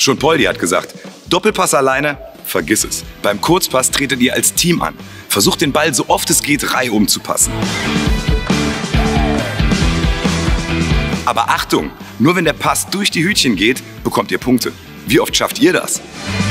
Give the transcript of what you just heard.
Schon Poldi hat gesagt, Doppelpass alleine, vergiss es. Beim Kurzpass tretet ihr als Team an. Versucht den Ball so oft es geht reihum zu passen. Aber Achtung, nur wenn der Pass durch die Hütchen geht, bekommt ihr Punkte. Wie oft schafft ihr das?